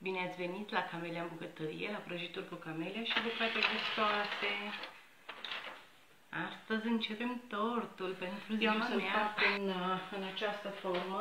Bine ați venit la Camelia în bucătărie, la prăjituri cu camelia și bucate gustoase. Astăzi începem tortul pentru ziua mea. Eu am să-l fac în această formă.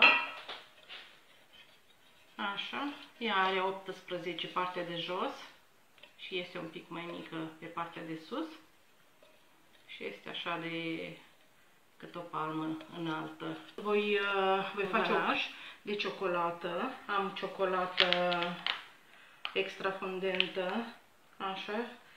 Așa. Ea are 18 partea de jos și este un pic mai mică pe partea de sus. Și este așa de cât o palmă înaltă. Voi face un de ciocolată. Am ciocolată extra fondentă. Așa.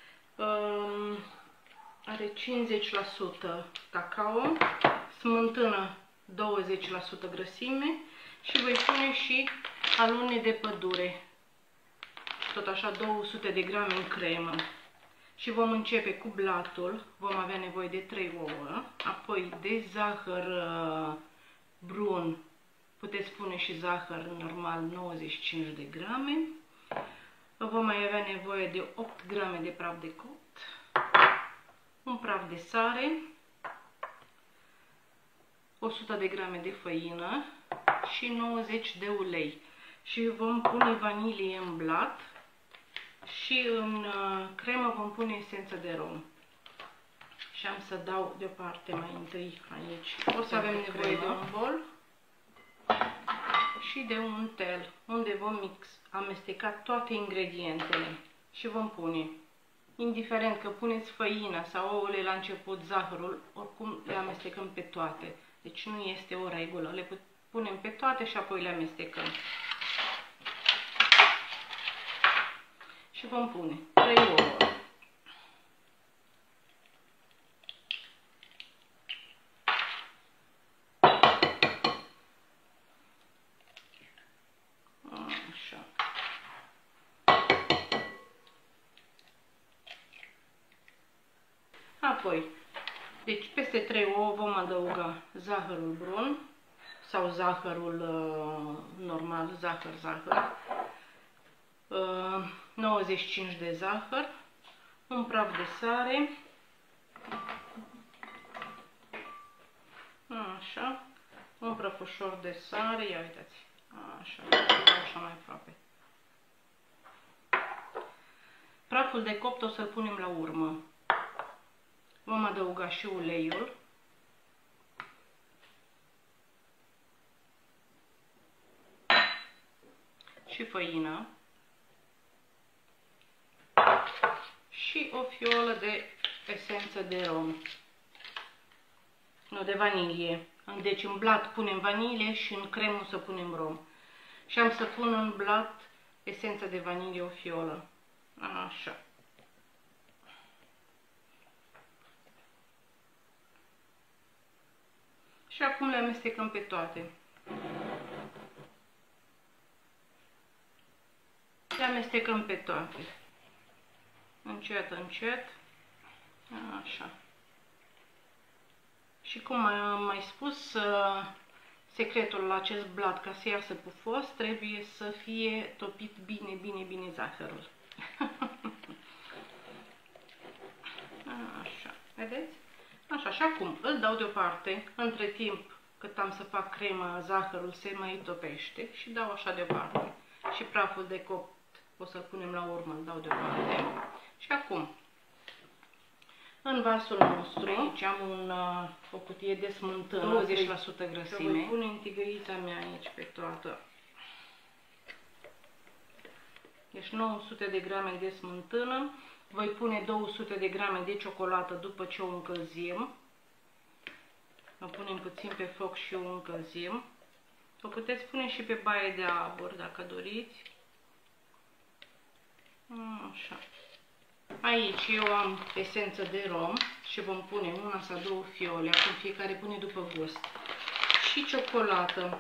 Are 50% cacao, smântână 20% grăsime și voi pune și alune de pădure. Tot așa 200 de grame în cremă. Și vom începe cu blatul. Vom avea nevoie de 3 ouă, apoi de zahăr brun. Puteți pune și zahăr normal 95 de grame. Vom mai avea nevoie de 8 grame de praf de copt, un praf de sare, 100 de grame de făină și 90 de ulei. Și vom pune vanilie în blat și în cremă vom pune esență de rom. Și am să dau deoparte mai întâi aici. O să avem nevoie de un bol și de un tel unde vom amesteca toate ingredientele și vom pune, indiferent că puneți făina sau ouăle la început, zahărul, oricum le amestecăm pe toate. Deci nu este o regulă, le punem pe toate și apoi le amestecăm. Și vom pune 3 ouă. Așa. Apoi, deci peste 3 ouă vom adăuga zahărul brun sau zahărul normal, zahăr. 95 de zahăr, un praf de sare, așa, un prăfușor de sare, ia uitați, așa mai aproape. Praful de copt o să-l punem la urmă. Vom adăuga și uleiul. Și făină. Și o fiolă de esență de rom. Nu, de vanilie. Deci în blat punem vanilie și în cremă o să punem rom. Și am să pun în blat esența de vanilie, o fiolă. Așa. Și acum le amestecăm pe toate. Le amestecăm pe toate. Încet, încet. Așa. Și cum am mai spus, secretul la acest blat, ca să iasă pufos, trebuie să fie topit bine zahărul. Așa. Vedeți? Așa. Și acum îl dau deoparte. Între timp, cât am să fac crema, zahărul se mai topește și dau așa deoparte. Și praful de copt o să-l punem la urmă, îl dau deoparte. Și acum, în vasul nostru, aici am o cutie de smântână, 20% grăsime. Voi pune întigăița mea aici pe toată. Deci 900 de grame de smântână. Voi pune 200 de grame de ciocolată după ce o încălzim. O punem puțin pe foc și o încălzim. O puteți pune și pe baie de abur dacă doriți. Așa. Aici eu am esență de rom și vom pune una sau 2 fiole, acum fiecare pune după gust. Și ciocolată.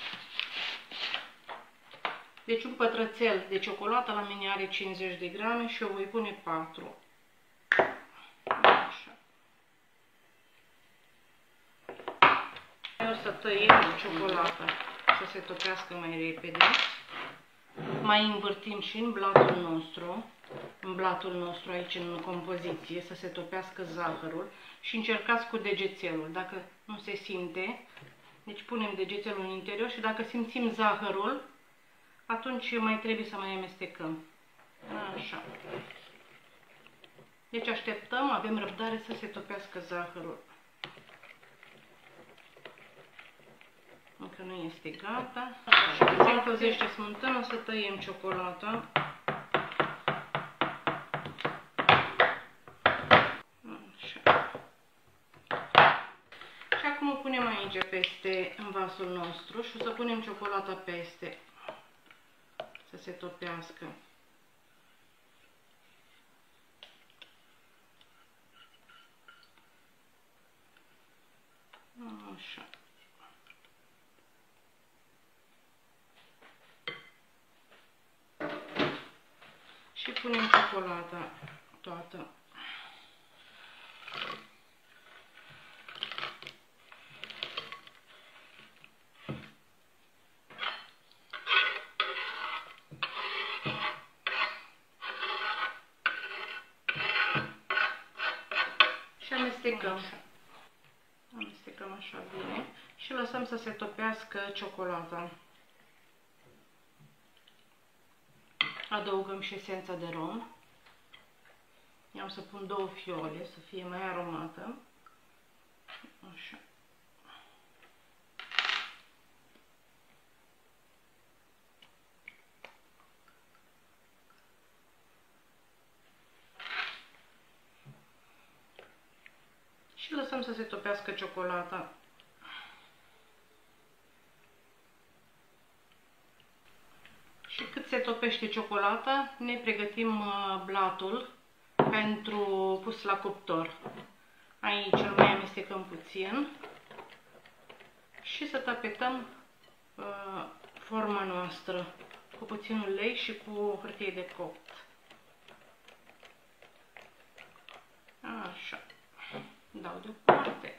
Deci un pătrățel de ciocolată la mine are 50 de grame și eu voi pune 4. Așa. O să tăiem ciocolata să se topească mai repede. Mai învârtim și în blatul nostru aici în compoziție, să se topească zahărul și încercați cu degețelul. Dacă nu se simte, deci punem degețelul în interior și dacă simțim zahărul, atunci mai trebuie să mai amestecăm. Așa. Deci așteptăm, avem răbdare să se topească zahărul. Încă nu este gata. Așa, se încălzește smântână, o să tăiem ciocolata. Așa. Și acum o punem aici peste, în vasul nostru, și o să punem ciocolata peste, să se topească. Așa. Și punem ciocolata toată. Și amestecăm. Amestecăm așa bine și lăsăm să se topească ciocolata. Adăugăm și esența de rom. Eu am să pun 2 fiole să fie mai aromată. Așa. Și lăsăm să se topească ciocolata. Și cât se topește ciocolata, ne pregătim blatul pentru pus la cuptor. Aici îl mai amestecăm puțin și să tapetăm forma noastră cu puțin ulei și cu hârtie de copt. Așa. Dau deoparte.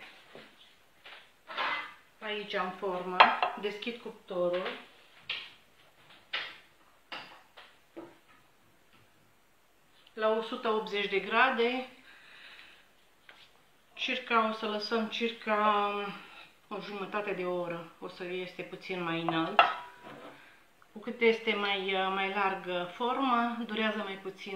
Aici am forma, deschid cuptorul. La 180 de grade, o să lăsăm circa o jumătate de oră, o să este puțin mai înalt. Cu cât este mai largă forma, durează mai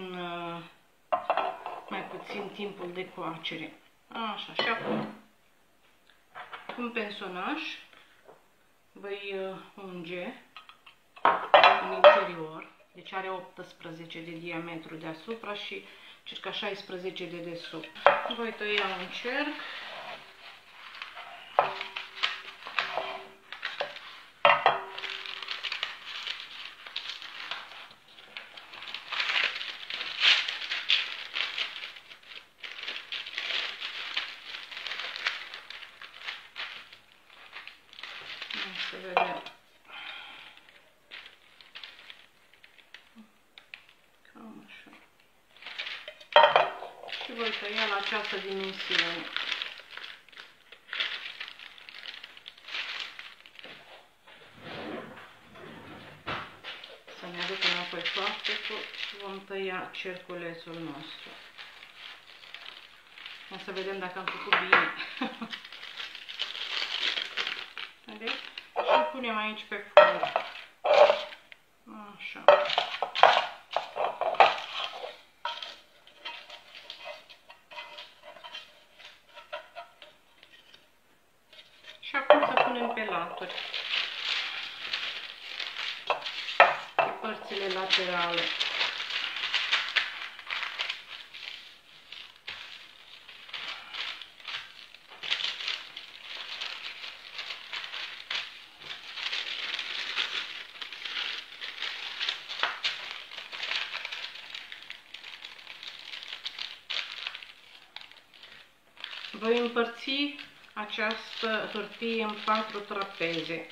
puțin timpul de coacere. Așa, și acum, cu un pensonaș, voi unge în interior. Deci are 18 de diametru deasupra și circa 16 de desubt. Voi tăia un cerc. Să vedem. Cam așa. Și voi tăia la această dimensiune. Să ne aduc înapoi foarfecul și vom tăia cerculețul nostru. O să vedem dacă am făcut bine. Vedeți? Și îl punem aici pe fund. Așa. Și acum să punem pe laturi. Pe părțile laterale. Voi împărți această hârtie în 4 trapeze.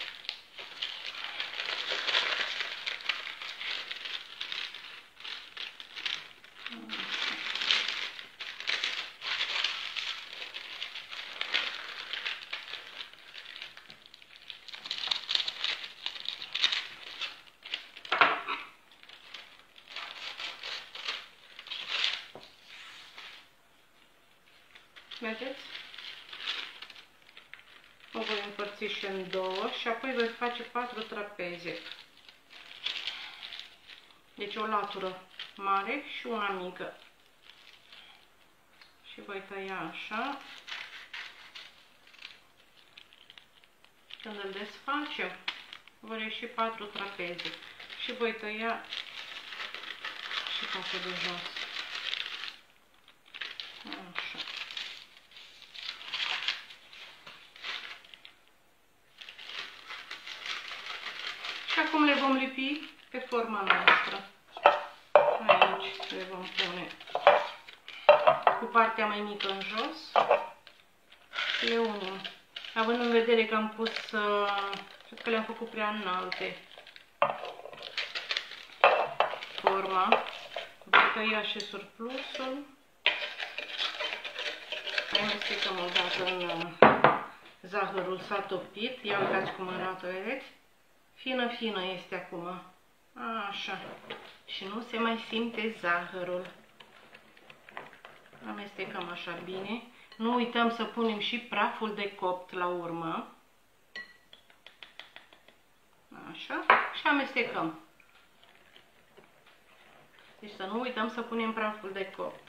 Vedeți? O voi împărți și în 2 și apoi voi face 4 trapeze. Deci o latură mare și una mică. Și voi tăia așa. Când îl desfacem, vor ieși 4 trapeze. Și voi tăia și partea de jos. Așa. Și acum le vom lipi pe forma noastră. Aici le vom pune cu partea mai mică în jos și le unim. Având în vedere că am pus, cred că le-am făcut prea înalte forma, voi tăia și surplusul. Mai amestecăm o dată în zahărul s-a topit. Ia uitați cum arată, vedeți? Fină este acum. Așa. Și nu se mai simte zahărul. Amestecăm așa bine. Nu uităm să punem și praful de copt la urmă. Așa. Și amestecăm. Deci să nu uităm să punem praful de copt.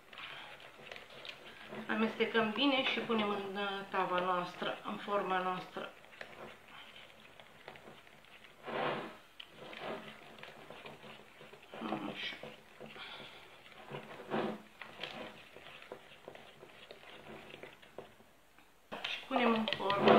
Amestecăm bine și punem în tava noastră, în forma noastră. Așa. Și punem în formă.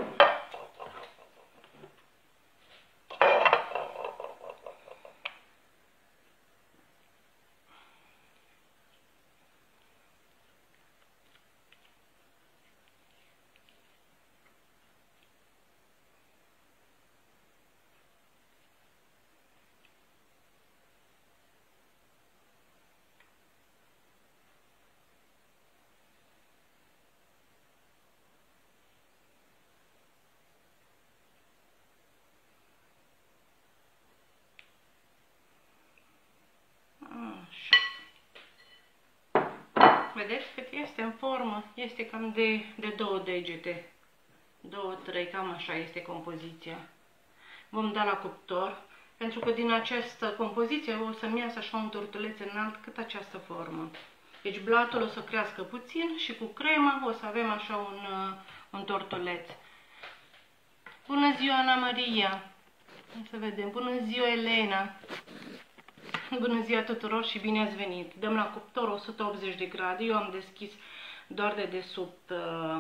Vedeți cât este în formă? Este cam de 2 degete. 2-3, cam așa este compoziția. Vom da la cuptor, pentru că din această compoziție o să-mi iasă așa un tortuleț înalt cât această formă. Deci blatul o să crească puțin și cu crema o să avem așa un tortuleț. Bună ziua, Ana Maria! Să vedem. Bună ziua, Elena! Bună ziua tuturor și bine ați venit! Dăm la cuptor 180 de grade. Eu am deschis doar de desubt.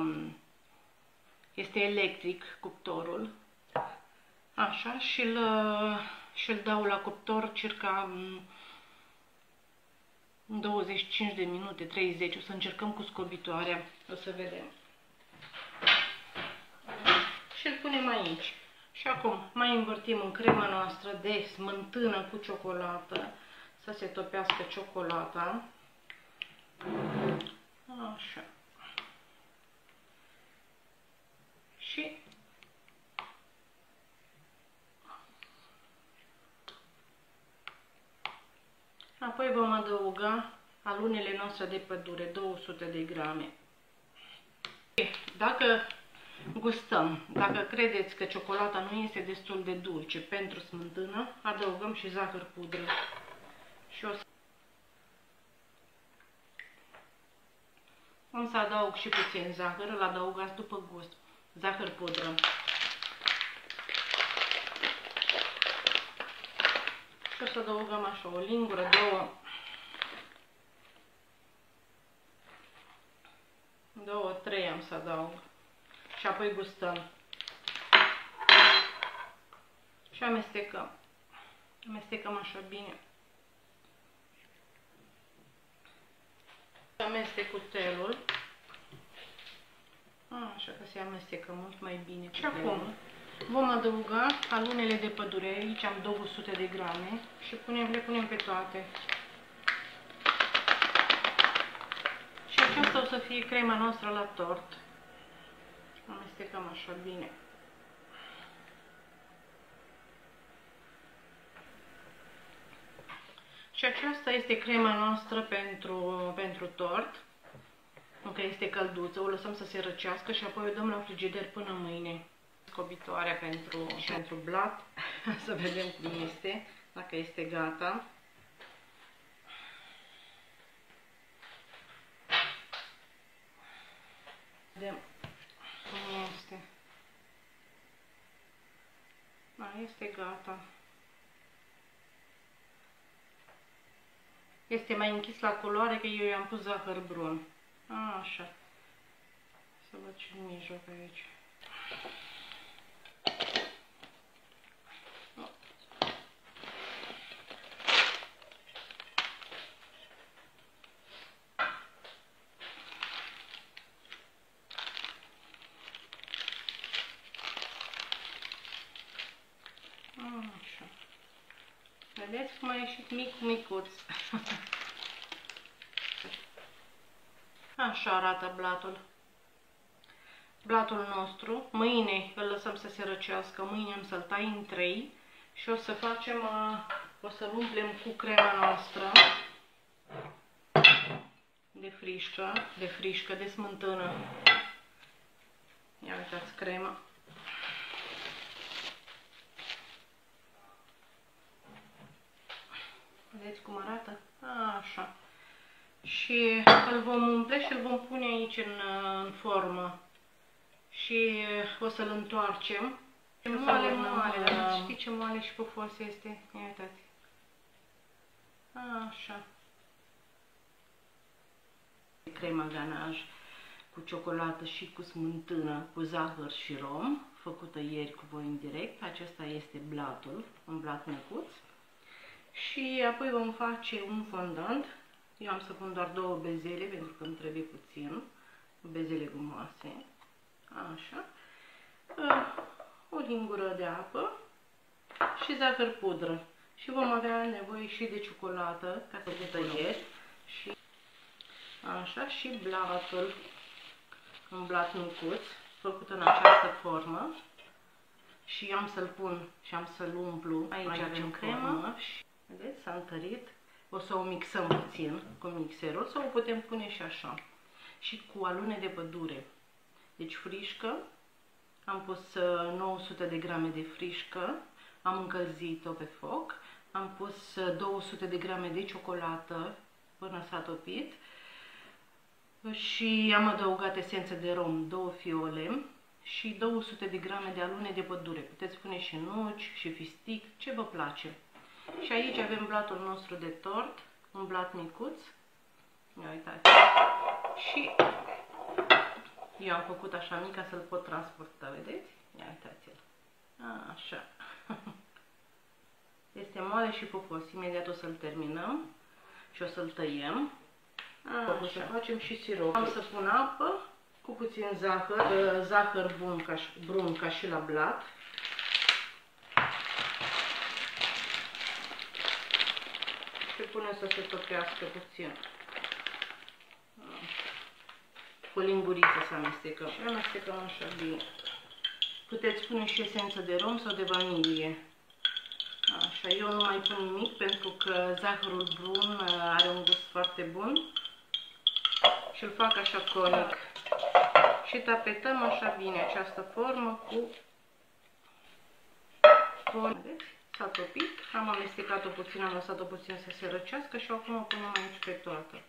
Este electric cuptorul. Așa, și îl dau la cuptor circa 25 de minute, 30. O să încercăm cu scobitoarea. O să vedem. Și îl punem aici. Și acum mai învârtim în crema noastră de smântână cu ciocolată, să se topească ciocolata. Așa. Și apoi vom adăuga alunele noastre de pădure, 200 de grame. Dacă gustăm, dacă credeți că ciocolata nu este destul de dulce pentru smântână, adăugăm și zahăr pudră. Și o să adaug și puțin zahăr, îl adăugați după gust. Zahăr pudră. Și o să adăugăm așa o lingură, 2-3 am să adaug. Și apoi gustăm. Și amestecăm. Amestecăm așa bine. Amestec cuțelul. Așa că se amestecă mult mai bine. Și acum vom adăuga alunele de pădure. Aici am 200 de grame și le punem pe toate. Și aceasta o să fie crema noastră la tort. Amestecăm așa bine. Și aceasta este crema noastră pentru tort. Încă este călduță, o lăsăm să se răcească și apoi o dăm la frigider până mâine. Scobitoarea pentru blat, să vedem cum este. dacă este gata. Vedem cum este. Da, este gata. Este mai închis la culoare că eu i-am pus zahăr brun. Așa. Să văd și în mijloc aici. Așa. Vedeți cum a ieșit micuț. Așa arată blatul. Blatul nostru. Mâine îl lăsăm să se răcească. Mâine am să-l tai în 3 și o să facem, o să-l umplem cu crema noastră de frișcă, de smântână. Ia uitați crema. Vedeți cum arată? Așa. Și îl vom umple și îl vom pune aici în formă. Și o să-l întoarcem. Moale, dar știi ce moale și pufos este? Ia uitați. Așa. Crema ganaj cu ciocolată și cu smântână, cu zahăr și rom, făcută ieri cu voi în direct. Acesta este blatul, un blat micuț. Și apoi vom face un fondant. Eu am să pun doar 2 bezele, pentru că îmi trebuie puțin. Bezele gumoase. Așa. O lingură de apă și zahăr pudră. Și vom avea nevoie și de ciocolată, ca să tăieri. Și așa, și blatul. Un blat micuț, făcut în această formă. Și am să-l pun și am să-l umplu. Aici avem cremă. Și, vedeți, s-a întărit. O să o mixăm puțin cu mixerul sau o putem pune și așa. Și cu alune de pădure. Deci frișcă. Am pus 900 de grame de frișcă. Am încălzit-o pe foc. Am pus 200 de grame de ciocolată până s-a topit. Și am adăugat esență de rom, 2 fiole. Și 200 de grame de alune de pădure. Puteți pune și nuci și fistic, ce vă place. Și aici avem blatul nostru de tort, un blat micuț. Ia uitați. Și eu am făcut așa mic ca să-l pot transporta, vedeți? Ia uitați-l. Așa. Este moale și pufos. Imediat o să-l terminăm și o să-l tăiem. O să facem și sirop. Am să pun apă cu puțin zahăr, zahăr brun ca și la blat. Și punem să se topească puțin. Cu o linguriță să amestecăm. Și amestecăm așa bine. Puteți pune și esență de rom sau de vanilie. Așa, eu nu mai pun nimic pentru că zahărul brun are un gust foarte bun. Și îl fac așa conic. Și tapetăm așa bine această formă cu vedeți? S-a topit. Am amestecat-o puțin, am lăsat-o puțin să se răcească și acum o punem aici pe toată.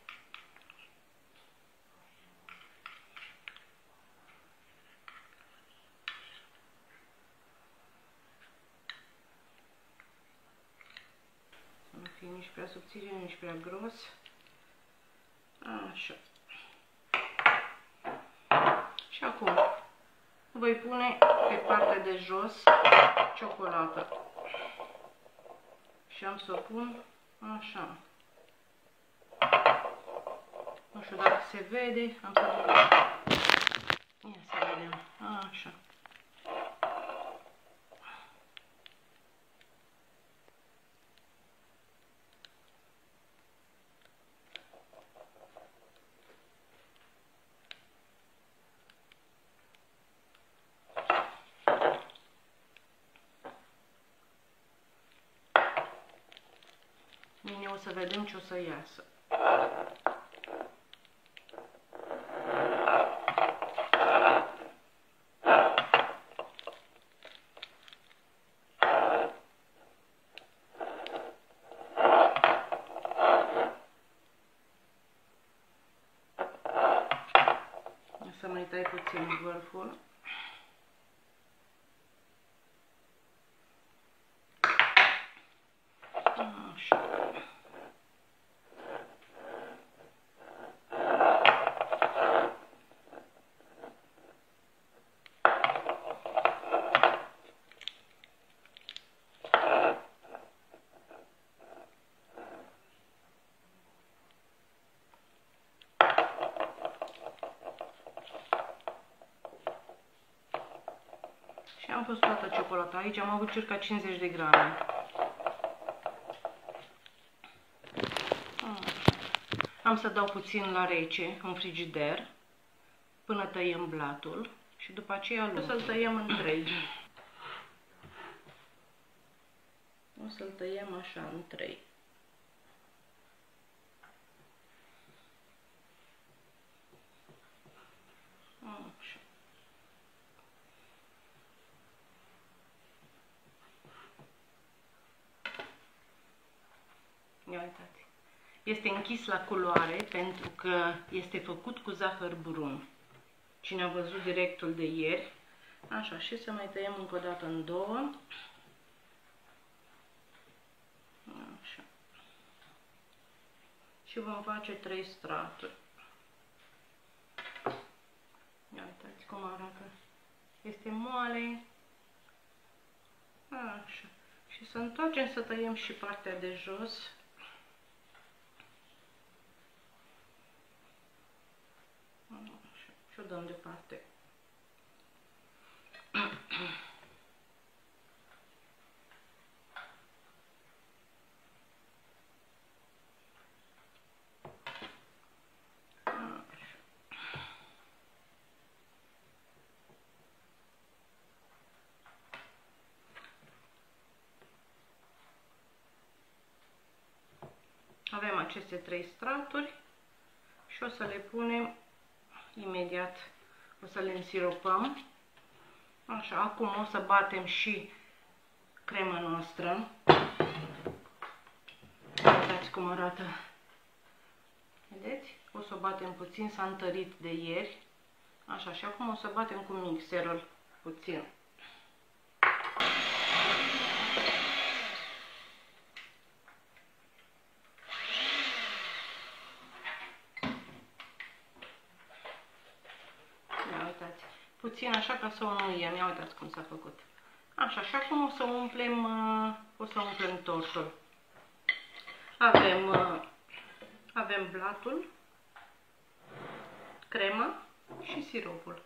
Să nu fie nici prea subțire, nici prea gros. Așa. Și acum voi pune pe partea de jos ciocolată. Și am să o pun așa. Nu știu dacă se vede. Am să vedem. Ia să vedem. Așa. Mâine o să vedem ce o să iasă. tai puțin vârful. Așa. Și am pus toată ciocolata aici, am avut circa 50 de grame. Am să dau puțin la rece în frigider până tăiem blatul și după aceea o să-l tăiem în 3. O să-l tăiem așa în 3. Așa. Ia uitați. Este închis la culoare pentru că este făcut cu zahăr brun. Cine a văzut directul de ieri. Așa, și să mai tăiem încă o dată în 2. Așa. Și vom face 3 straturi. Ia uitați cum arată. Este moale. Așa. Și să întoarcem să tăiem și partea de jos. Așa. Și o dăm departe. Avem aceste 3 straturi și o să le punem imediat, o să le însiropăm. Așa, acum o să batem și crema noastră. Uitați cum arată. Vedeți? O să o batem puțin, s-a întărit de ieri. Așa, și acum o să batem cu mixerul puțin. Puțin așa ca să o înmuiem. Ia uitați cum s-a făcut. Așa, și acum o să umplem tortul. Avem blatul, crema și siropul.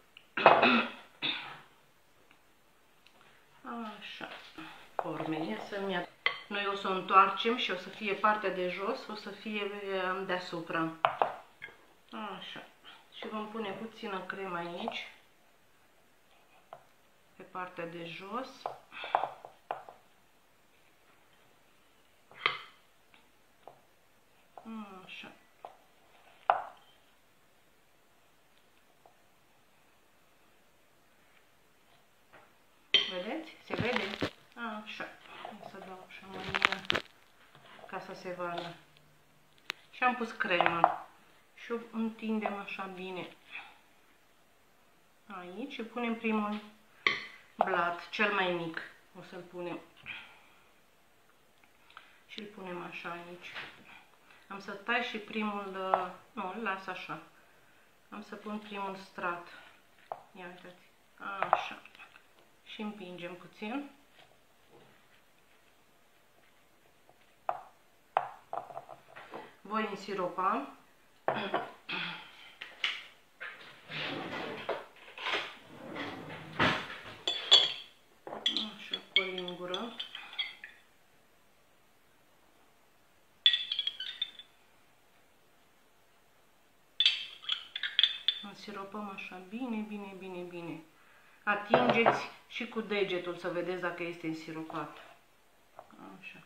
Așa. Formele să-mi ia. Noi o să o întoarcem și o să fie partea de jos, o să fie deasupra. Așa. Și vom pune puțină cremă aici. Pe partea de jos. Așa. Vedeți? Se vede? Așa. O să dau așa mai mult ca să se vadă. Și am pus crema. Și o întindem așa bine. Aici și punem primul blat, cel mai mic. O să-l punem. Și îl punem așa aici. Am să tai și primul, nu, îl las așa. Am să pun primul strat. Ia uitați. Așa. Și împingem puțin. Voi însiropa. Așa, cu o lingură. Însiropăm așa bine, bine, bine, bine. Atingeți și cu degetul să vedeți dacă este însiropat. Așa.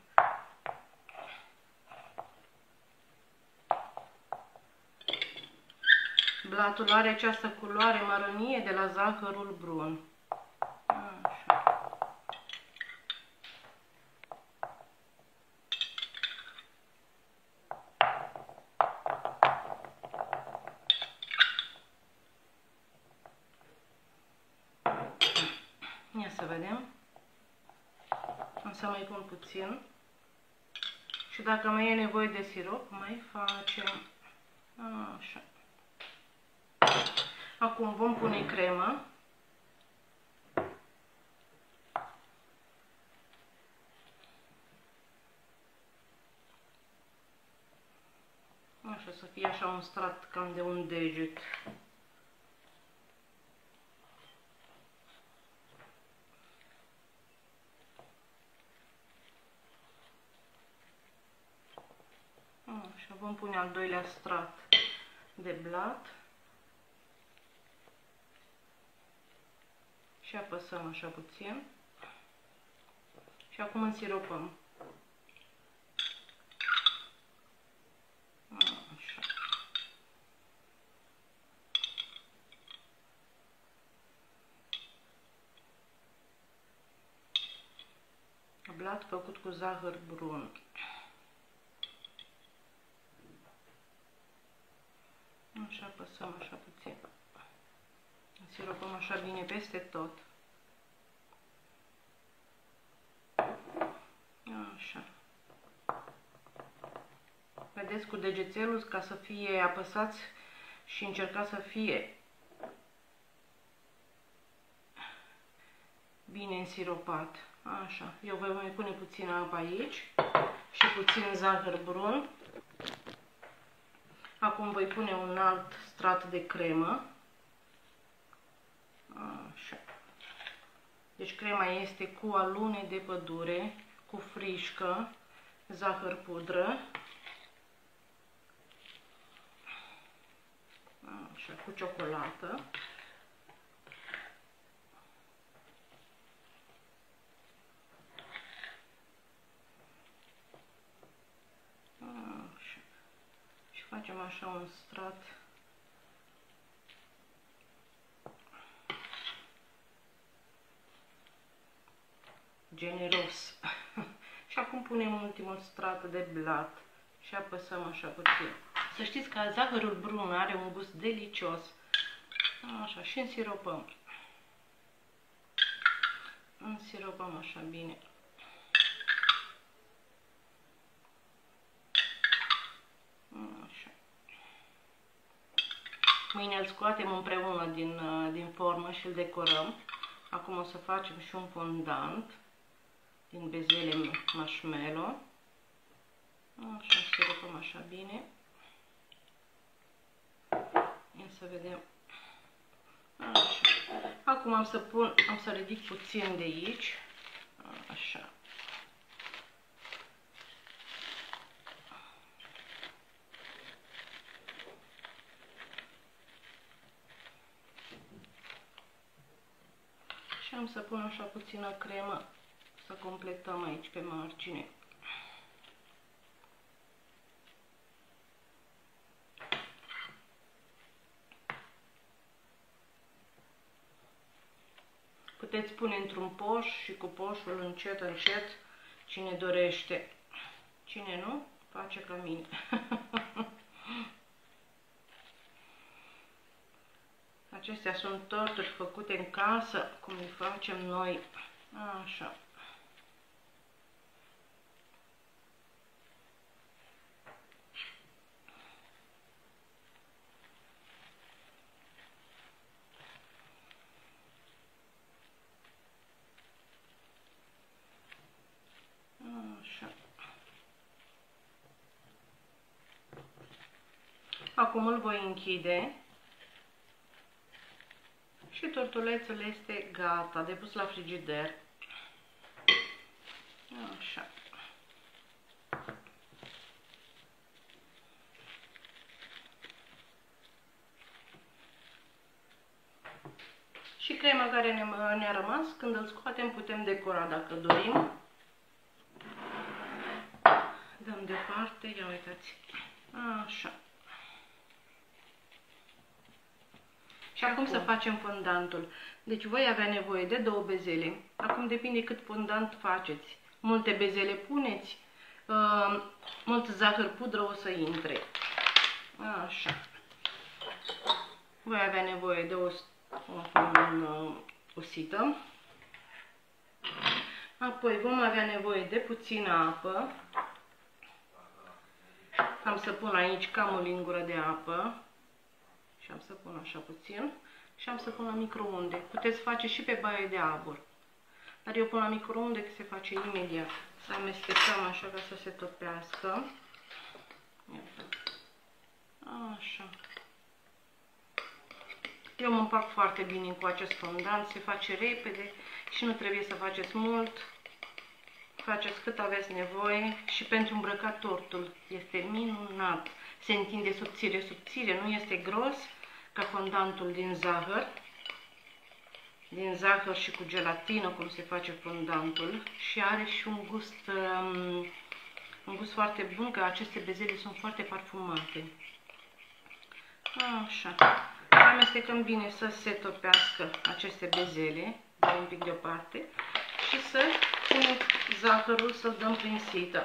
Blatul are această culoare mărănie de la zahărul brun. Așa. vedem. Am să mai pun puțin. Și dacă mai e nevoie de sirop, mai facem. Așa. Acum vom pune cremă. Așa, să fie așa un strat cam de un deget. Așa, vom pune al doilea strat de blat. Și apăsăm așa puțin. Și acum însiropăm. Așa. Blat făcut cu zahăr brun. Așa apăsăm așa puțin. Însiropăm așa bine peste tot. Așa. Vedeți cu degețelul ca să fie apăsați și încercați să fie bine însiropat. Așa. Eu voi mai pune puțină apă aici și puțin zahăr brun. Acum voi pune un alt strat de cremă. Așa. Deci crema este cu alune de pădure, cu frișcă, zahăr pudră. Așa, cu ciocolată. Așa. Și facem așa un strat generos. Și acum punem ultimul strat de blat și apăsăm așa puțin. Să știți că zahărul brun are un gust delicios. Așa, și însiropăm. Însiropăm așa bine. Așa. Mâine îl scoatem împreună din formă și îl decorăm. Acum o să facem și un fondant din bezele marshmallow. Așa, însiropăm așa bine. Ia să vedem. Așa. Acum am să ridic puțin de aici. Așa. Și am să pun așa puțină cremă să completăm aici pe margine. Puteți pune într-un poș și cu poșul încet, încet, cine dorește. Cine nu, face ca mine. Acestea sunt torturi făcute în casă, cum le facem noi. Așa. Așa. Acum îl voi închide. Și tortulețul este gata, de pus la frigider. Așa. Și crema care ne-a rămas, când îl scoatem, putem decora dacă dorim. Dăm deoparte, ia uitați. Așa. Și acum să facem fondantul. Deci voi avea nevoie de 2 bezele. Acum depinde cât fondant faceți. Multe bezele puneți, mult zahăr pudră o să intre. Așa. Voi avea nevoie de o sită. Apoi vom avea nevoie de puțină apă. Am să pun aici cam o lingură de apă. Și am să pun așa puțin. Și am să pun la microunde. Puteți face și pe baie de abur. Dar eu pun la microunde că se face imediat. Să amestecăm așa ca să se topească. Așa. Eu mă împac foarte bine cu acest fondant. Se face repede și nu trebuie să faceți mult. Faceți cât aveți nevoie și pentru îmbrăcat tortul este minunat. Se întinde subțire, subțire, nu este gros ca fondantul din zahăr. Din zahăr și cu gelatină, cum se face fondantul. Și are și un gust foarte bun, că aceste bezele sunt foarte parfumate. Așa. Amestecăm bine să se topească aceste bezele. Dăm un pic deoparte. Și să punem zahărul, să-l dăm prin sită.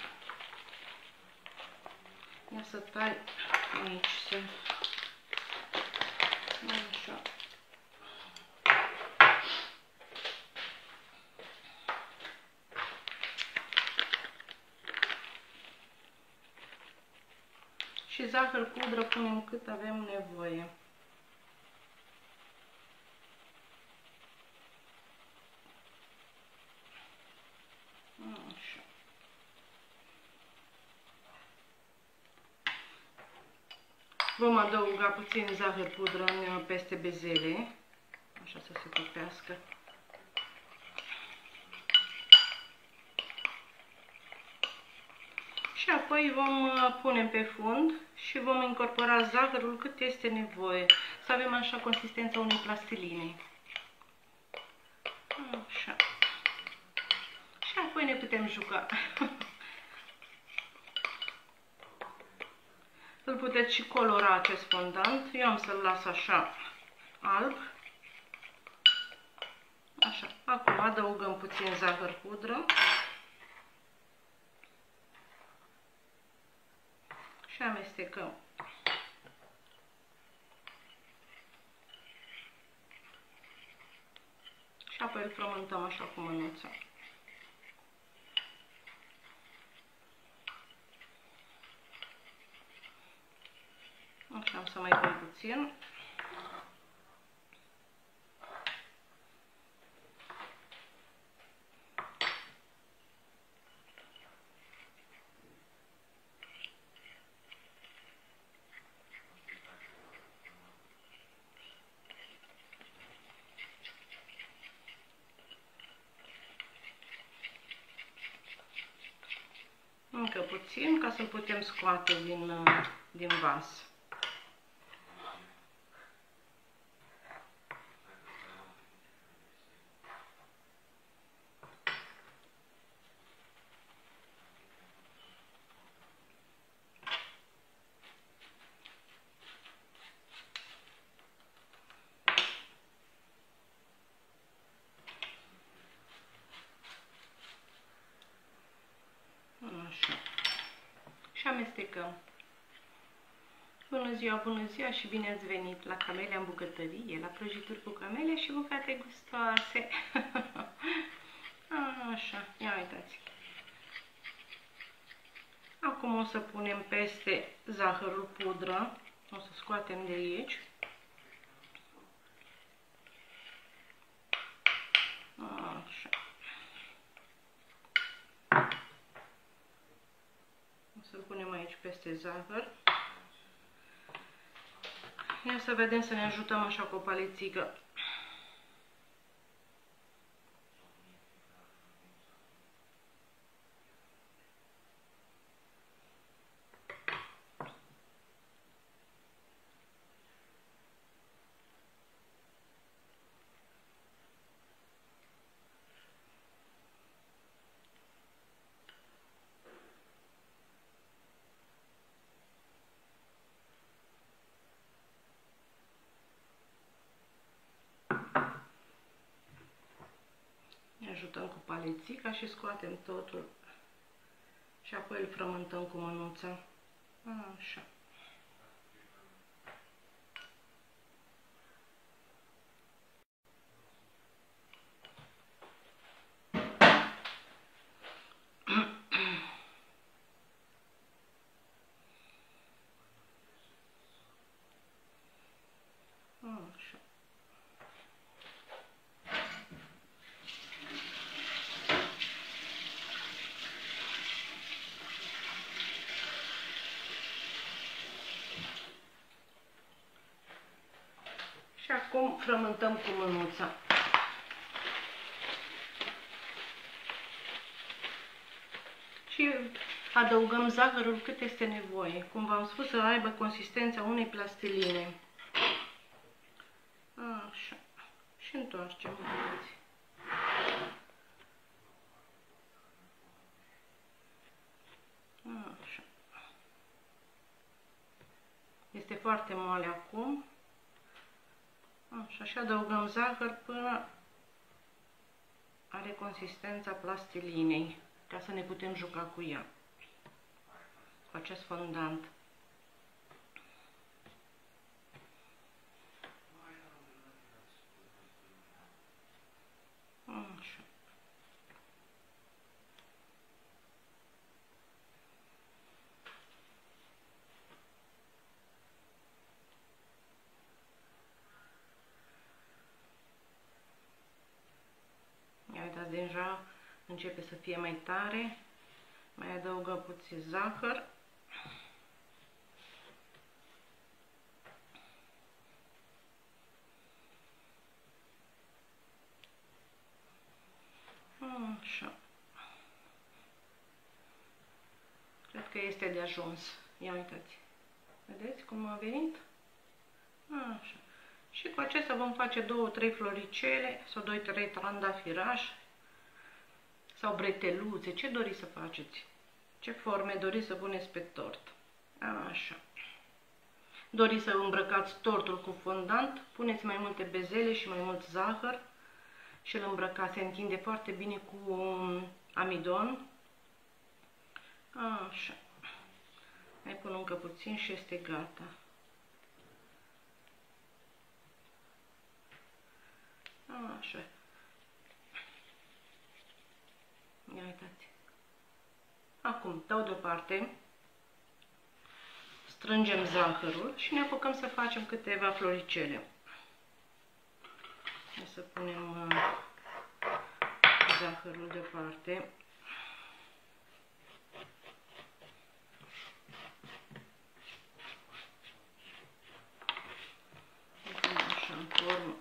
Ia să tai aici. Așa. Și zahăr pudră punem cât avem nevoie. Așa. Vom adăuga puțin zahăr pudră peste bezele, așa să se topească. Și apoi vom pune pe fund și vom incorpora zahărul cât este nevoie. Să avem așa consistența unei plastiline. Așa. Și apoi ne putem juca. Îl puteți și colora acest fondant. Eu am să-l las așa alb. Așa. Acum adăugăm puțin zahăr pudră. Și amestecăm. Și apoi îl frământăm așa cu mânuța. Așa, am să mai pun puțin. Încă puțin ca să-l putem scoate din vas. Așa. Și amestecăm. Bună ziua și bine ați venit la Camelia în bucătărie, la prăjituri cu Camelia și bucate gustoase. Așa, ia uitați. Acum o să punem peste zahărul pudră. O să scoatem de aici. Așa. O să-l punem aici peste zahăr. Ia să vedem, să ne ajutăm așa cu o palițică. Ne ajutăm cu palițica și scoatem totul. Și apoi îl frământăm cu mânuța. Așa. acum frământăm cu mânuța. Și adăugăm zahărul cât este nevoie. Cum v-am spus, să aibă consistența unei plastiline. Așa. Și întoarcem. Așa. Este foarte moale acum. Așa. Și adăugăm zahăr până are consistența plastilinei, ca să ne putem juca cu ea, cu acest fondant. Așa. Ia uitați, deja începe să fie mai tare. Mai adăugăm puțin zahăr. Așa. Cred că este de ajuns. Ia uitați. Vedeți cum a venit? Așa. Și cu acesta vom face 2-3 floricele sau 2-3 trandafirași sau breteluțe. Ce doriți să faceți? Ce forme doriți să puneți pe tort? Așa. Doriți să îmbrăcați tortul cu fondant? Puneți mai multe bezele și mai mult zahăr și îl îmbrăcați. Se întinde foarte bine cu amidon. Așa. Mai pun încă puțin și este gata. Așa. Ia uitați. Acum dau deoparte. Strângem zahărul și ne apucăm să facem câteva floricele. O să punem zahărul deoparte. Așa, în formă.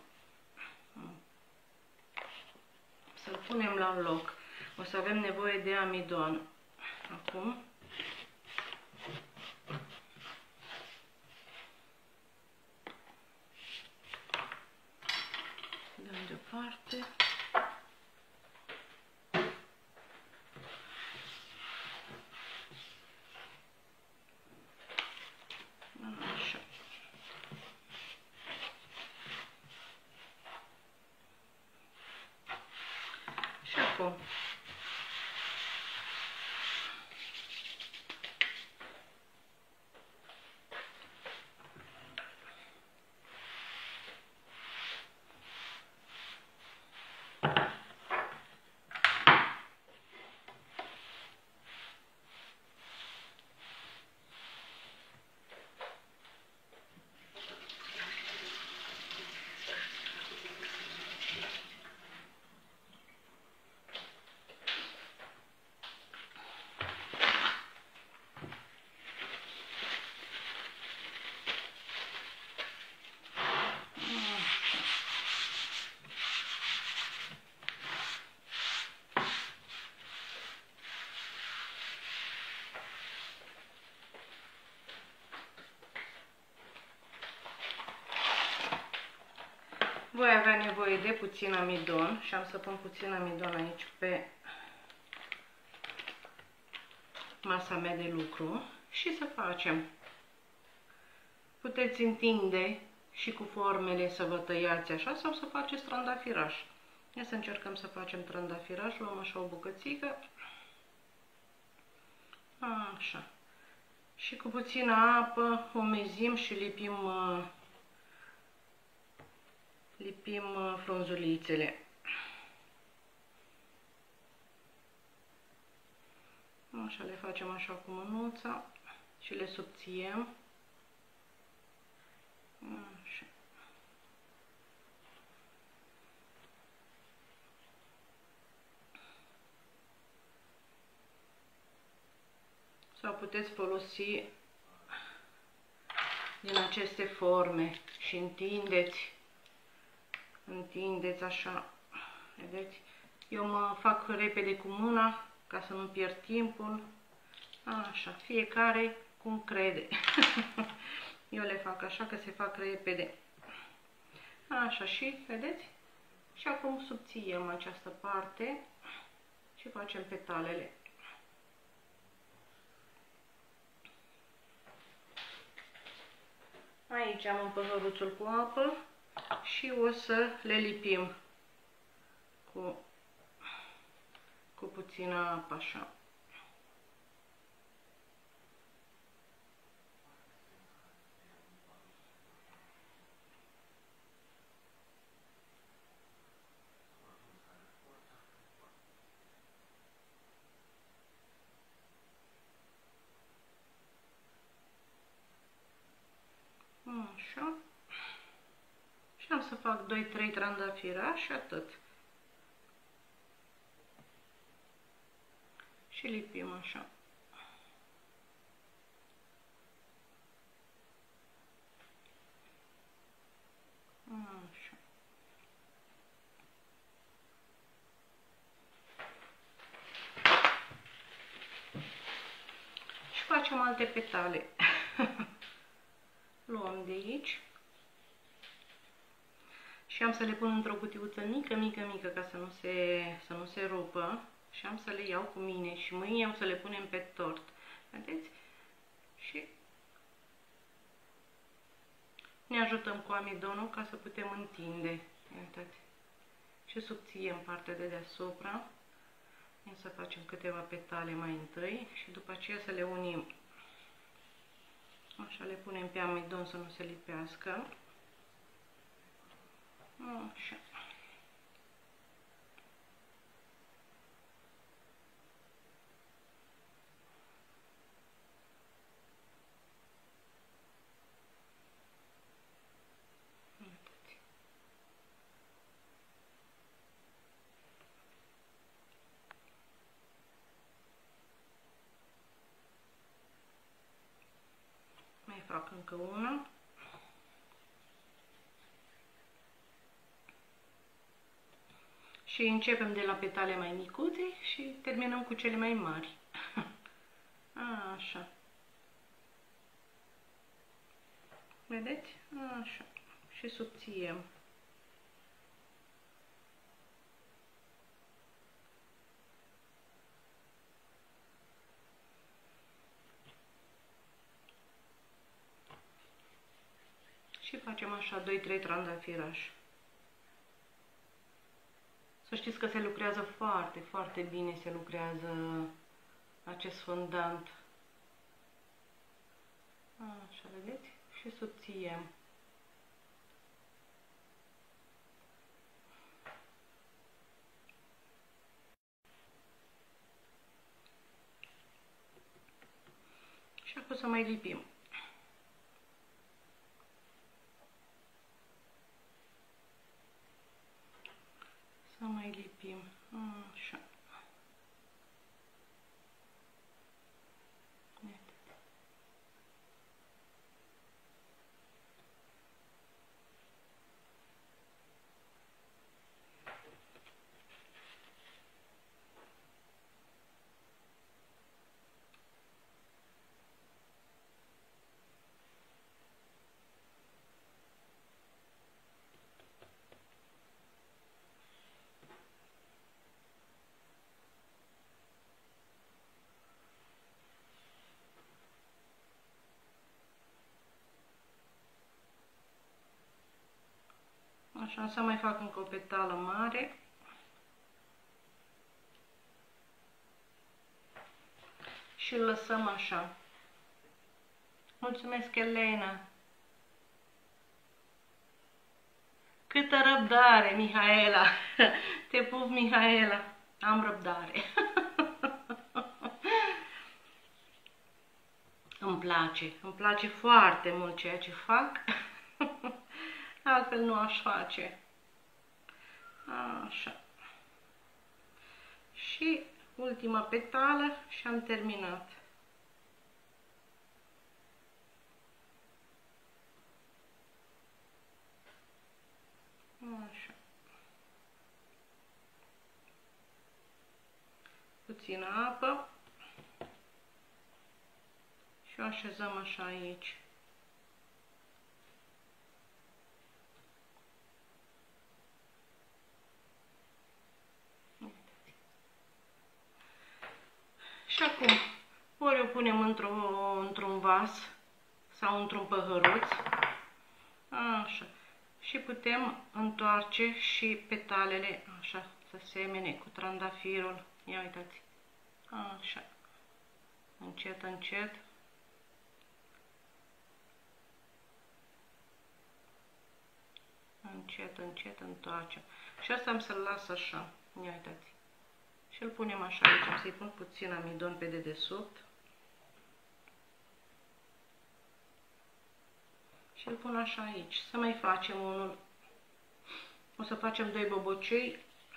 Să-l punem la loc. O să avem nevoie de amidon. Acum. Dăm deoparte. Așa. Și acum voi avea nevoie de puțin amidon și am să pun puțin amidon aici pe masa mea de lucru și să facem. Puteți întinde și cu formele să vă tăiați așa sau să faceți trandafiraș. Ia să încercăm să facem trandafiraș. Luăm așa o bucățică. Așa. Și cu puțină apă umezim și lipim frunzulițele. Așa, le facem așa cu mânuța și le subțiem. Așa. Sau puteți folosi din aceste forme și întindeți întindeți așa, vedeți? Eu mă fac repede cu mâna, ca să nu pierd timpul. Așa, fiecare cum crede. Eu le fac așa, că se fac repede. Așa, și, vedeți? Și acum subțiem această parte și facem petalele. Aici am un păhăruțul cu apă și o să le lipim cu puțină apă, așa. Așa. Și am să fac 2-3 trandafirași și atât. Și lipim așa. Așa. Și facem alte petale. Luăm de aici și am să le pun într-o cutiuță mică, mică, ca să nu se rupă. Și am să le iau cu mine și mâine am să le punem pe tort. Vedeți? Și ne ajutăm cu amidonul ca să putem întinde. Uitați. Și subțiem partea de deasupra. Să facem câteva petale mai întâi și după aceea să le unim. Așa, le punem pe amidon să nu se lipească. Așa. Mai fac încă una. Și începem de la petale mai micuțe și terminăm cu cele mai mari. Așa. Vedeți? Așa. Și subțiem. Și facem așa 2-3 trandafirași. Să știți că se lucrează foarte, foarte bine, se lucrează acest fondant. Așa, vedeți? Și subțiem. Și acum să mai lipim. Să mai lipim. Așa. Așa, să mai fac încă o petală mare. Și îl lăsăm așa. Mulțumesc, Elena! Câtă răbdare, Mihaela! Te pup, Mihaela! Am răbdare! Îmi place foarte mult ceea ce fac. Altfel nu aș face. Așa. Și ultima petală și am terminat. Așa. puțină apă și o așezăm așa aici. Și acum, ori o punem într-un vas sau într-un păhăruț, așa, și putem întoarce și petalele, așa, să semene cu trandafirul. Ia uitați, așa, încet, încet. Încet, încet întoarcem. Și asta am să-l las așa, ia uitați. Și îl punem așa aici, am să-i pun puțin amidon pe dedesubt. Și îl pun așa aici. Să mai facem unul. O să facem 2 bobocei.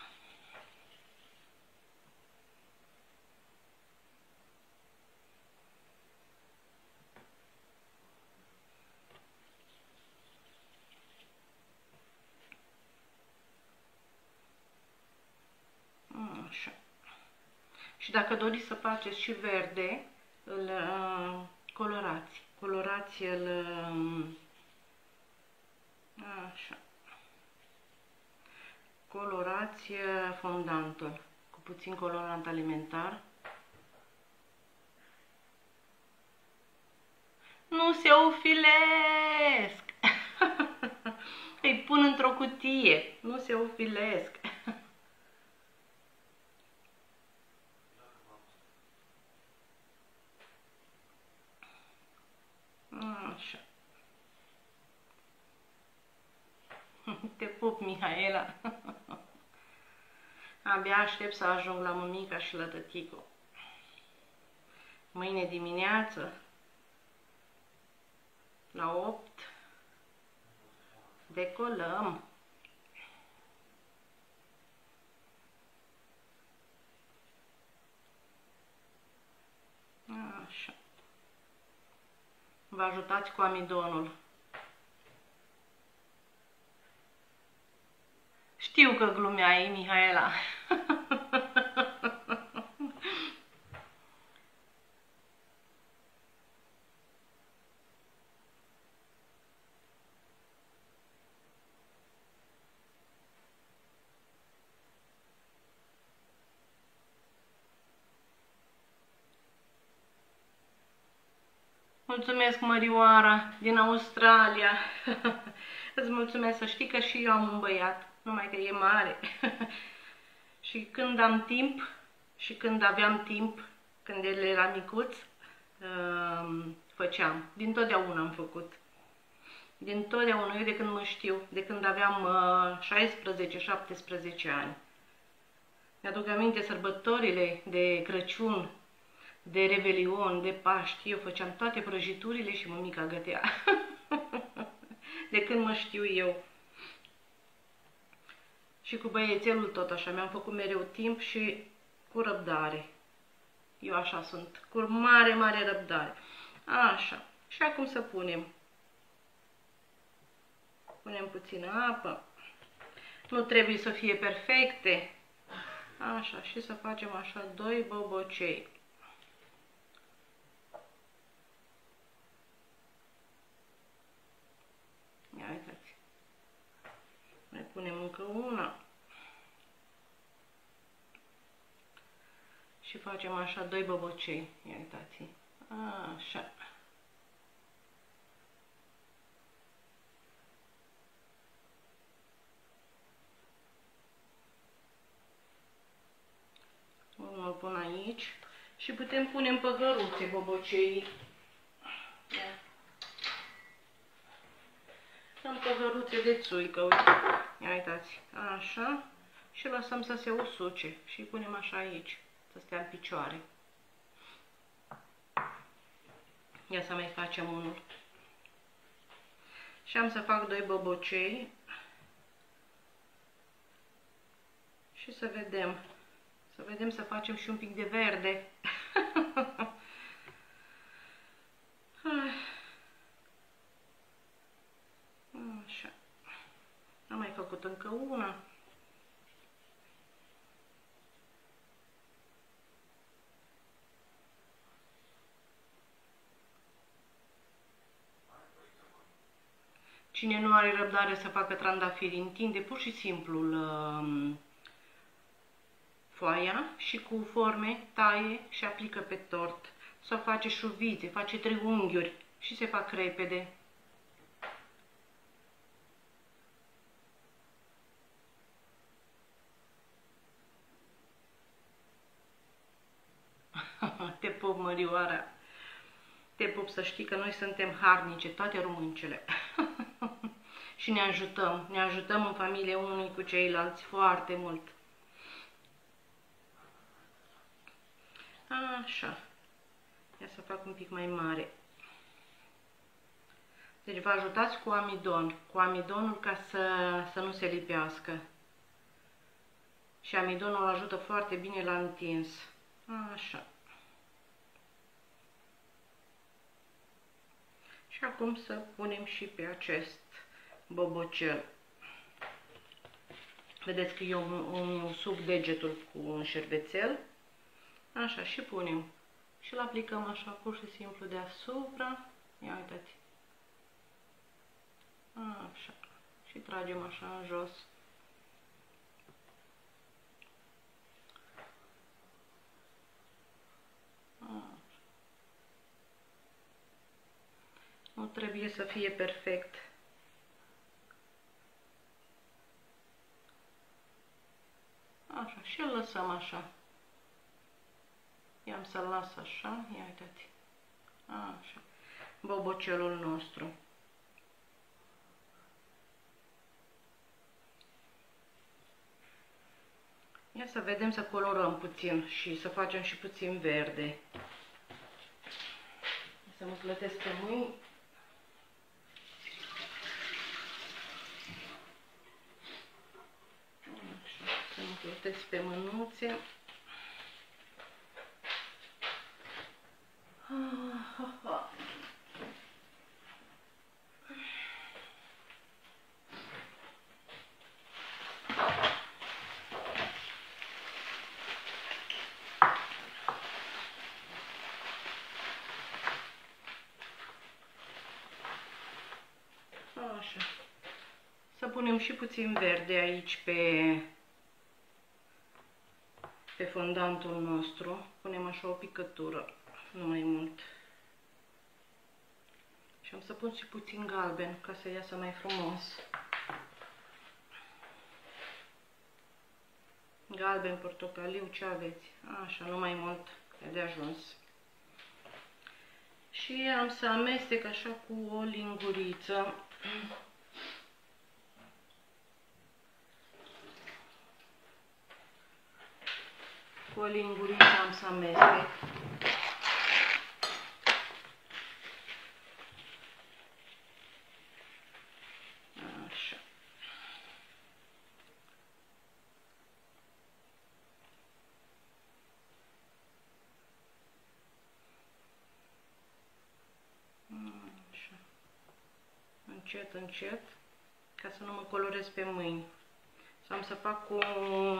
Așa. Și dacă doriți să faceți și verde, îl colorați. Colorați îl așa. Colorați fondantul cu puțin colorant alimentar. Nu se ofilesc! Îi pun într-o cutie. Nu se ofilesc. Așa. Te pup, Mihaela. Abia aștept să ajung la mămica și la tăticu. Mâine dimineață, la 8, decolăm. Așa. Vă ajutați cu amidonul. Știu că glumeai, Mihaela. Mulțumesc, Mărioara, din Australia. Îți mulțumesc, să știi că și eu am un băiat, numai că e mare. Și când am timp, și când aveam timp, când el era micuț, făceam. Dintotdeauna am făcut. Dintotdeauna, eu de când mă știu, de când aveam 16-17 ani. Mi-aduc aminte sărbătorile de Crăciun, de Revelion, de Paști, eu făceam toate prăjiturile și mămica gătea. De când mă știu eu. Și cu băiețelul tot așa, mi-am făcut mereu timp și cu răbdare. Eu așa sunt, cu mare, mare răbdare. Așa, și acum să punem. Punem puțină apă. Nu trebuie să fie perfecte. Așa, și să facem așa 2 bobocei. Ia uitați. Mai punem încă una. Și facem așa 2 bobocei. Ia uitați. Așa. Unul pun aici. Și putem pune în păhăruțe bobocei. În păhăruțe de țuică, uite. Ia uitați. Așa. Și lăsăm să se usuce. Și îi punem așa aici. Să stea în picioare. Ia să mai facem unul. Și am să fac 2 bobocei. Și să vedem. Să vedem să facem și un pic de verde. Așa. Am mai făcut încă una. Cine nu are răbdare să facă trandafiri, întinde pur și simplu foaia și cu forme taie și aplică pe tort. Sau face șuvițe, face triunghiuri și se fac repede. Te pup, Mărioara. Te pup, să știi că noi suntem harnice, toate româncele. Și ne ajutăm în familie unii cu ceilalți foarte mult. Așa. Ia să fac un pic mai mare. Deci vă ajutați cu amidonul ca să nu se lipească. Și amidonul ajută foarte bine la întins. Așa. Și acum să punem și pe acest bobocel. Vedeți că eu îmi suc degetul cu un șervețel. Așa, și punem. Și îl aplicăm așa, pur și simplu deasupra. Ia uitați. Așa. Și tragem așa în jos. Nu trebuie să fie perfect. Așa, și îl lăsăm așa. I-am să-l las așa, ia uitați. Așa. Bobocelul nostru. Ia să vedem, să colorăm puțin și să facem și puțin verde. Să mă plătesc pe mâini. Așa, să mă plătesc pe mânuțe. Așa. Să punem și puțin verde aici pe fondantul nostru. Punem așa o picătură, nu mai mult. Și am să pun și puțin galben ca să iasă mai frumos. Galben, portocaliu, ce aveți? Așa, nu mai mult, e de ajuns. Și am să amestec așa cu o linguriță. Cu o linguriță am să amestec. Așa. Așa. Încet, încet, ca să nu mă colorez pe mâini. Să am să fac cu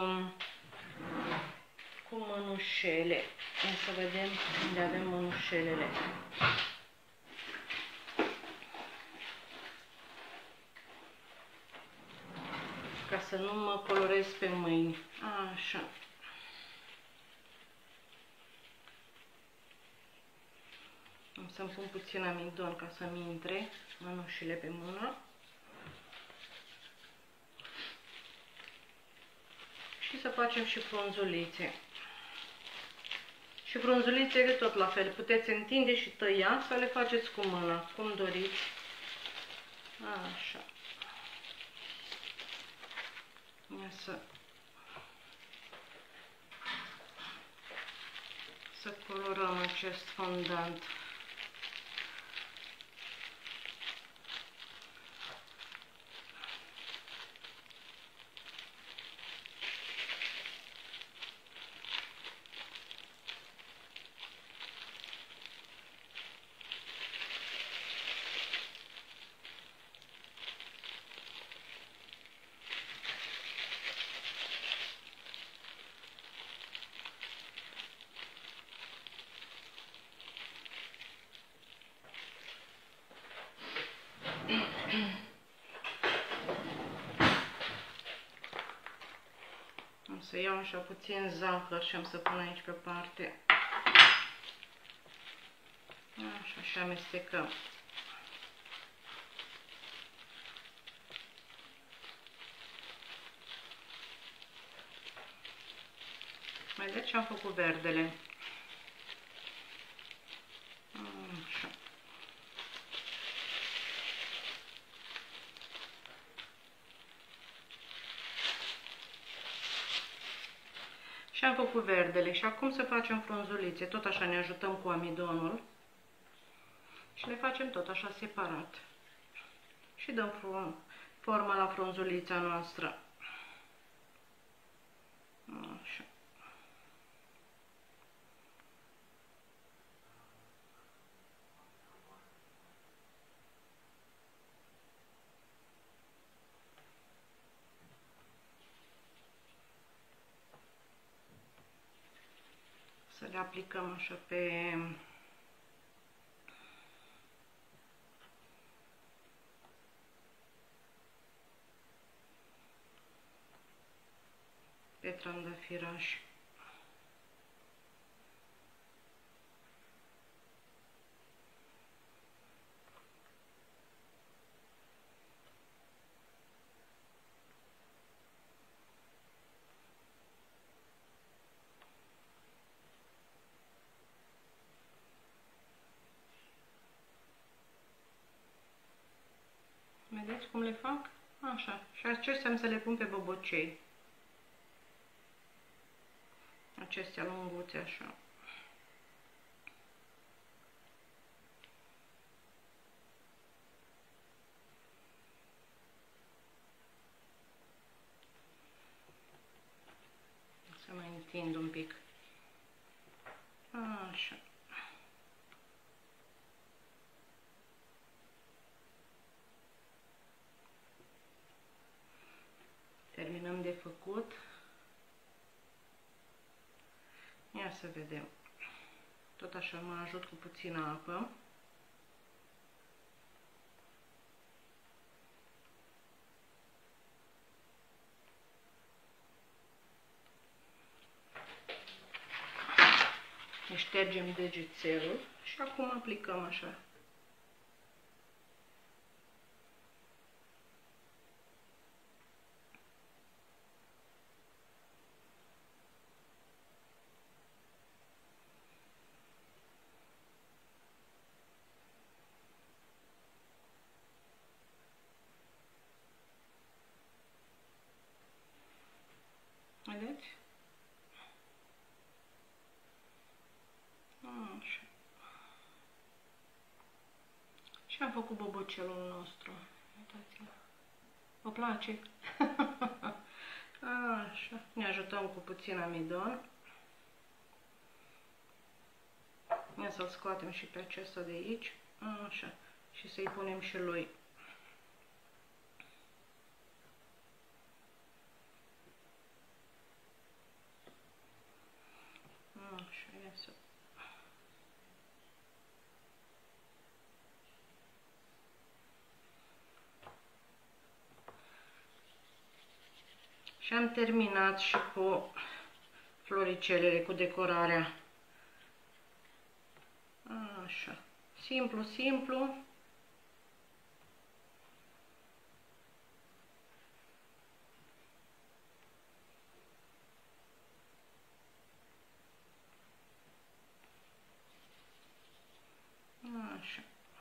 mănușele. Să vedem unde avem mănușelele. Ca să nu mă colorez pe mâini. Așa. Am să-mi pun puțin amidon ca să-mi intre mănușile pe mână. Și să facem și frunzulițe. Și frunzulițele tot la fel. Puteți întinde și tăia sau le faceți cu mâna, cum doriți. Așa. Ia să colorăm acest fondant. să iau așa puțin zahăr și am să pun aici pe parte. Așa, și amestecăm. Vedeți ce am făcut verdele? Așa. Și am făcut verdele. Și acum să facem frunzulițe. Tot așa ne ajutăm cu amidonul. Și le facem tot așa separat. Și dăm forma la frunzulița noastră. Așa. Să le aplicăm așa pe trandafiraș. Vedeți cum le fac? Așa. Și acestea am să le pun pe bobocei. Acestea lunguțe așa. Să mai întind un pic. Așa. Terminăm de făcut. Ia să vedem. Tot așa mă ajut cu puțină apă. Ne ștergem degețelul și acum aplicăm așa. Vedeți? Așa. Și am făcut bobocelul nostru. Uitați-l. Vă place? Așa. Ne ajutăm cu puțin amidon. Ia să-l scoatem și pe acesta de aici. Așa. Și să-i punem și lui. Așa, ia să... Și am terminat și cu floricelele, cu decorarea. Așa. Simplu, simplu. Așa.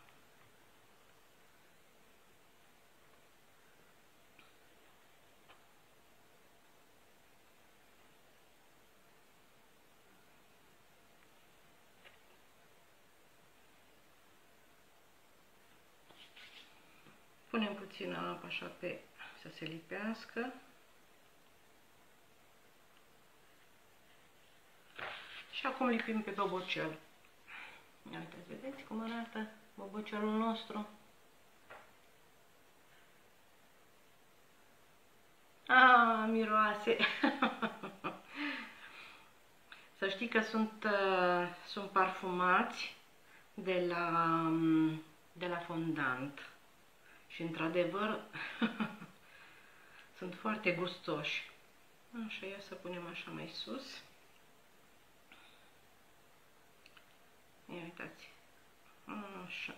Punem puțină apă așa să se lipească. Și acum lipim pe bobocel. Uitați, vedeți cum arată bobocelul nostru? Miroase! Să știi că sunt parfumați de la fondant. Și într-adevăr sunt foarte gustoși. Așa, ia să punem așa mai sus. Ia uitați. Așa.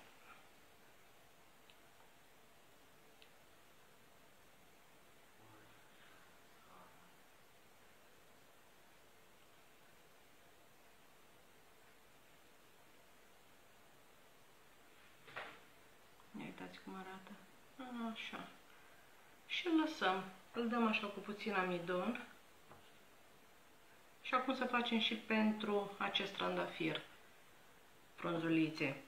Ia uitați cum arată. Așa. Și îl lăsăm. Îl dăm așa cu puțin amidon. Și acum să facem și pentru acest trandafir frunzulițe.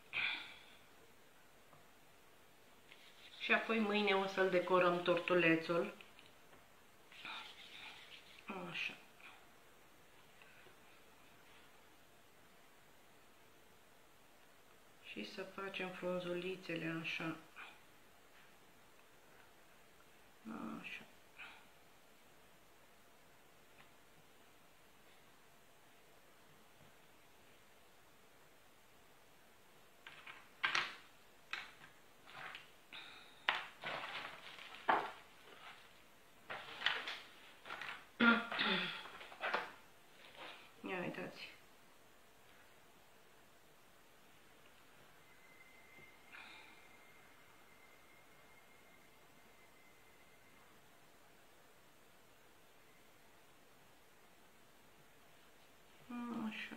Și apoi mâine o să-l decorăm tortulețul. Așa. Și să facem frunzulițele așa. Așa. Ia uitați. Așa.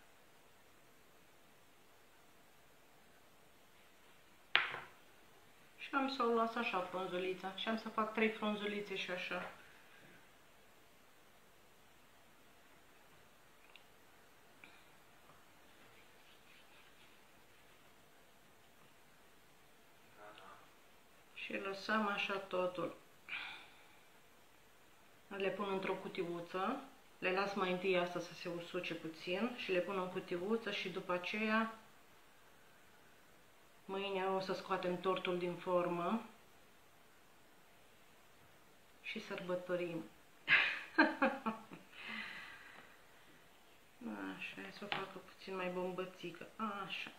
Și am să o las așa frunzulița. Și am să fac 3 frunzulițe și așa. Și lăsăm așa totul. Le pun într-o cutiuță. Le las mai întâi asta să se usuce puțin și le pun în cutiuță și după aceea mâine o să scoatem tortul din formă și sărbătorim. Așa, să o facă puțin mai bombățică. Așa.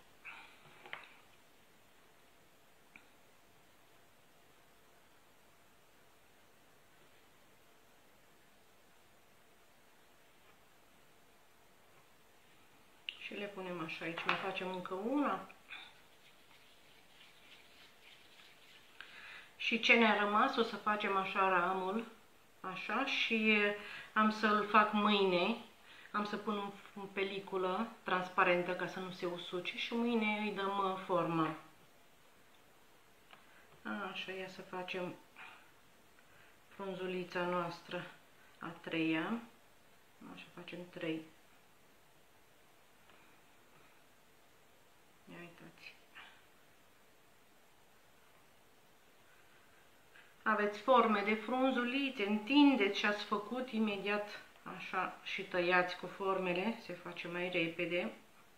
Și le punem așa aici. Mai facem încă una. Și ce ne-a rămas, o să facem așa ramul. Așa. Și am să-l fac mâine. Am să pun în peliculă transparentă ca să nu se usuce. Și mâine îi dăm formă. Așa, ia să facem frunzulița noastră a treia. Așa, facem 3. Ia uitați. Aveți forme de frunzulițe, întindeți și ați făcut imediat așa și tăiați cu formele, se face mai repede.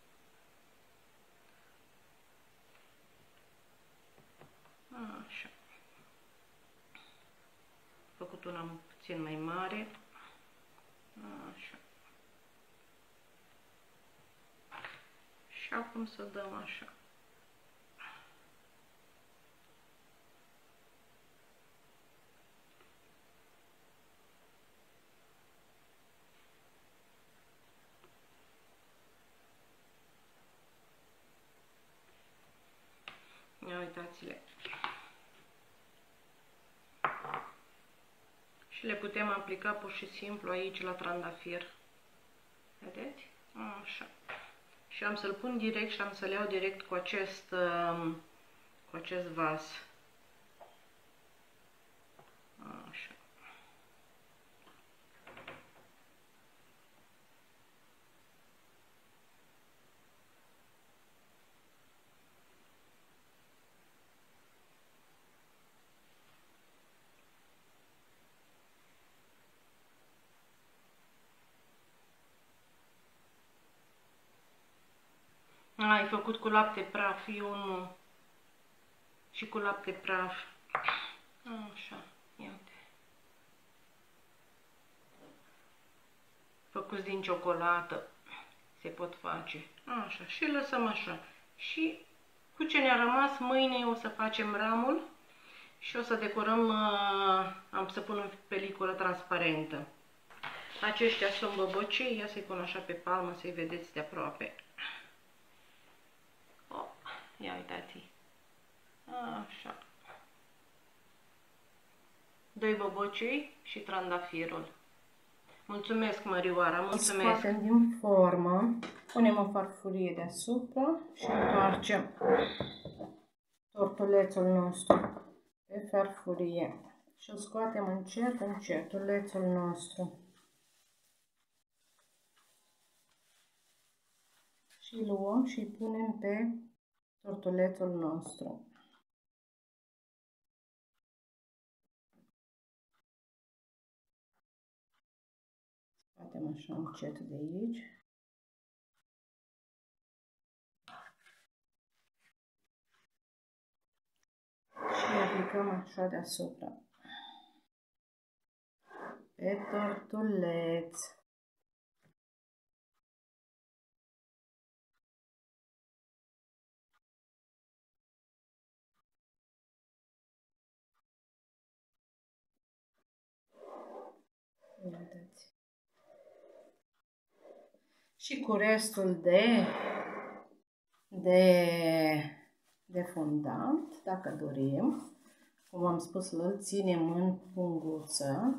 Așa. Făcut una puțin mai mare. Așa. Și acum să dăm așa. Ia uitați-le. Și le putem aplica pur și simplu aici la trandafir. Vedeți? Așa. Și am să-l pun direct și am să-l iau direct cu acest vas. Așa. Ai făcut cu lapte praf, eu nu. Și cu lapte praf. Așa, iată. Făcuți din ciocolată. Se pot face. Așa, și lăsăm așa. Și cu ce ne-a rămas, mâine o să facem ramul Și o să decorăm, am să pun o peliculă transparentă. Aceștia sunt bobocei, ia să-i pun așa pe palmă să-i vedeți de aproape. Oh, ia uitați. Așa. 2 bobocei și trandafirul. Mulțumesc, Mărioara, mulțumesc! Scoatem din formă, punem o farfurie deasupra și întoarcem tortulețul nostru pe farfurie. Și o scoatem încet, încet, tortulețul nostru. Și îl luăm și îl punem pe tortulețul nostru. Scoatem așa încet de aici. Și aplicăm așa deasupra. Pe tortuleț. Uitați. Și cu restul de fondant, dacă dorim, cum am spus, îl ținem în punguță,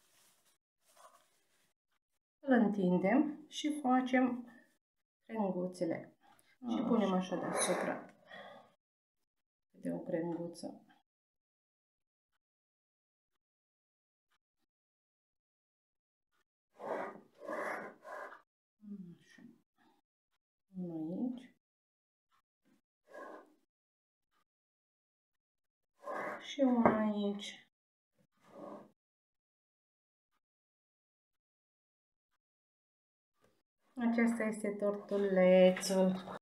îl întindem și facem crenguțele. Și punem așa deasupra de o crenguță. Așa. Unul aici. Și unul aici. Acesta este tortulețul.